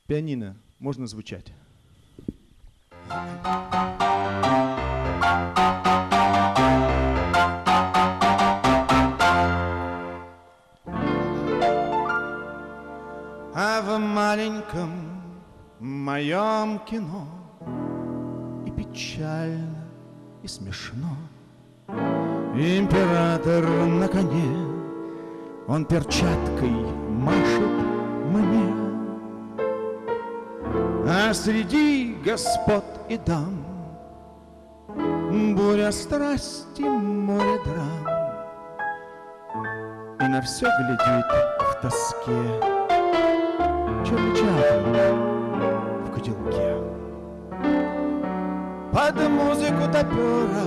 Пианино, можно звучать. А в маленьком моем кино и печально, и смешно. Император на коне, он перчаткой машет мне. А среди господ и дам буря страсти, море драм. И на все глядит в тоске Чарли Чаплин в котелке. Под музыку топера,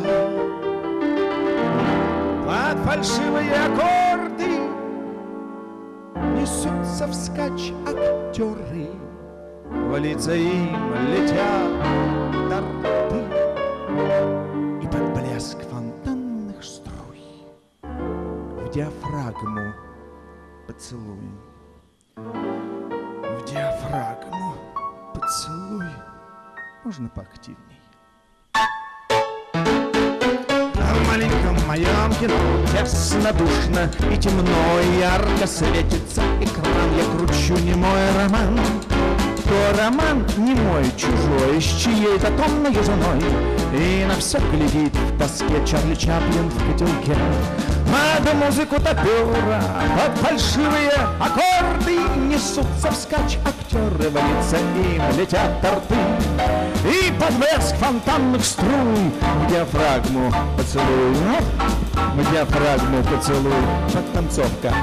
под фальшивые аккорды несутся вскачь актеры. В лица им летят торты, и под блеск фонтанных струй в диафрагму поцелуй. В диафрагму поцелуй. Можно поактивней. В маленьком моем кино тесно, душно и темно, и ярко светится экран. Я кручу немой роман. То роман не мой, чужой, с чьей-то томной женой. И на все глядит в тоске Чарли Чаплин в котелке. Под музыку топера, под фальшивые аккорды несутся вскачь актеры, в лица им летят торты. И под блеск фонтанных струй в диафрагму поцелуй, в диафрагму поцелуй, подтанцовка.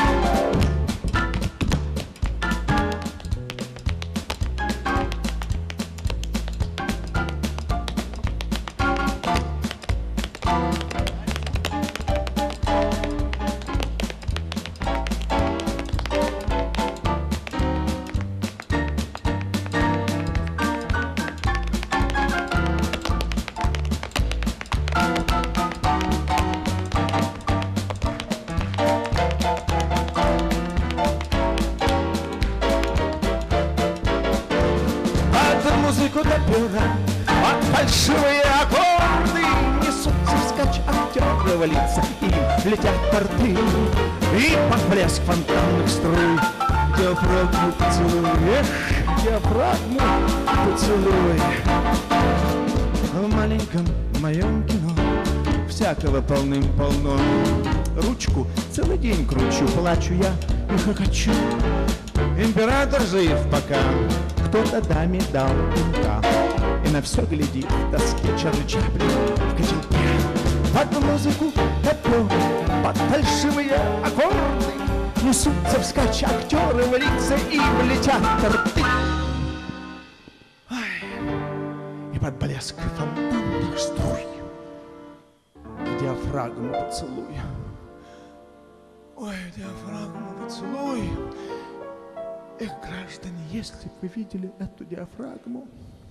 Музыку топера, под фальшивые аккорды несутся вскачь актеры, в лица им летят торты. И под блеск фонтанных струй диафрагму поцелуй, диафрагму поцелуй. В маленьком моем кино всякого полным-полно. Ручку целый день кручу, плачу я и хохочу. Император жив пока, кто-то даме дал пинка. И на все глядит в тоске Чарли Чаплин в котелке. Под музыку топер, под фальшивые аккорды несутся вскачь актеры, в лица им летят торты. И под блеск фонтанных струй в диафрагму поцелуй. Ой, диафрагму поцелуй. Эх, граждане, если бы вы видели эту диафрагму.